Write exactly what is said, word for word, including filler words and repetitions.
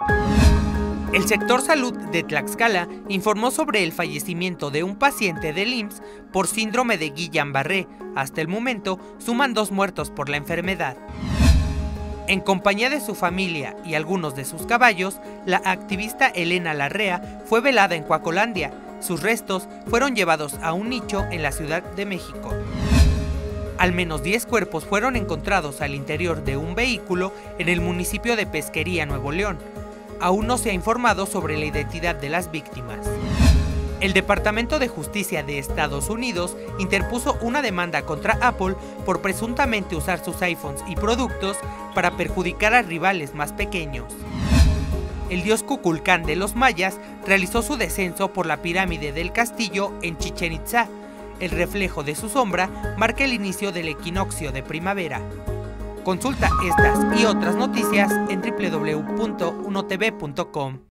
El sector salud de Tlaxcala informó sobre el fallecimiento de un paciente del I M S S por síndrome de Guillain-Barré. Hasta el momento suman dos muertos por la enfermedad. En compañía de su familia y algunos de sus caballos, la activista Elena Larrea fue velada en Coacolandia. Sus restos fueron llevados a un nicho en la Ciudad de México. Al menos diez cuerpos fueron encontrados al interior de un vehículo en el municipio de Pesquería, Nuevo León. Aún no se ha informado sobre la identidad de las víctimas. El Departamento de Justicia de Estados Unidos interpuso una demanda contra Apple por presuntamente usar sus iPhones y productos para perjudicar a rivales más pequeños. El dios Kukulcán de los mayas realizó su descenso por la pirámide del castillo en Chichén Itzá. El reflejo de su sombra marca el inicio del equinoccio de primavera. Consulta estas y otras noticias en doble u doble u doble u punto uno t v punto com.